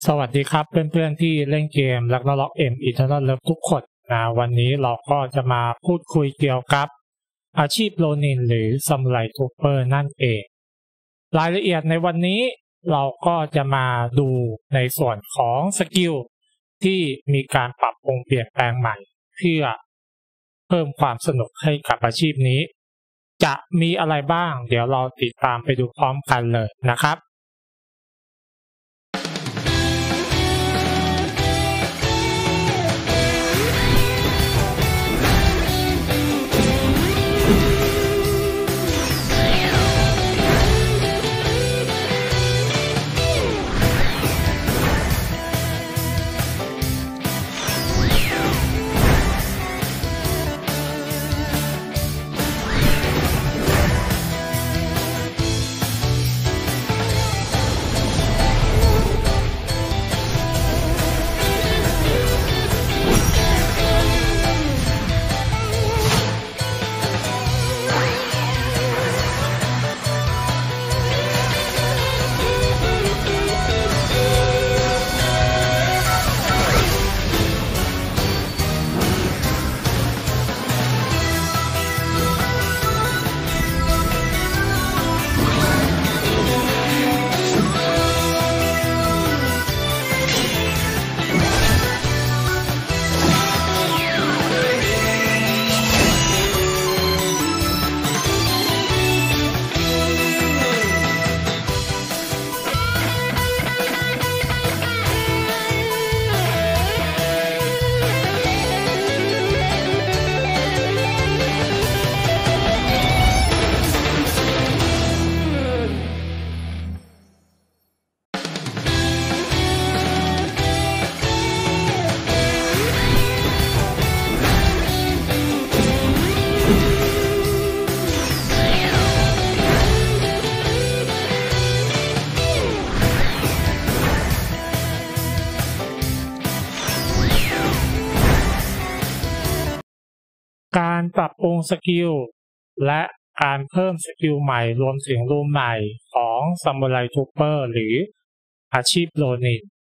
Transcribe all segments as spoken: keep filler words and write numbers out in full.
สวัสดีครับเพื่อนๆที่เล่นเกม Ragnarok M Eternal Love ทุกคนนะวันนี้เราก็จะมาพูดคุยเกี่ยวกับอาชีพโรนินหรือซามูไรทูเปอร์นั่นเองรายละเอียดในวันนี้เราก็จะมาดูในส่วนของสกิลที่มีการปรับปรุงเปลี่ยนแปลงใหม่เพื่อเพิ่มความสนุกให้กับอาชีพนี้จะมีอะไรบ้างเดี๋ยวเราติดตามไปดูพร้อมกันเลยนะครับการปรับปรุงสกิลและการเพิ่มสกิลใหม่รวมถึงรูมใหม่ของซามูไรทูเปอร์หรืออาชีพโรนิน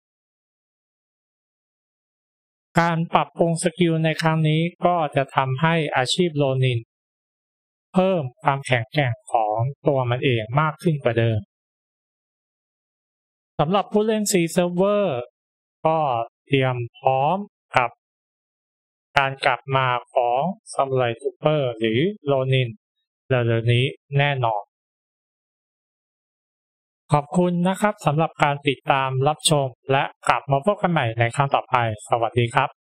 การปรับปรุงสกิลในครั้งนี้ก็จะทำให้อาชีพโรนินเพิ่มความแข็งแกร่งของตัวมันเองมากขึ้นกว่าเดิมสำหรับผู้เล่น C Server ก็เตรียมพร้อมกับการกลับมาของซามูไรทูเปอร์หรือโรนินเร็วๆนี้แน่นอนขอบคุณนะครับสำหรับการติดตามรับชมและกลับมาพบกันใหม่ในครั้งต่อไปสวัสดีครับ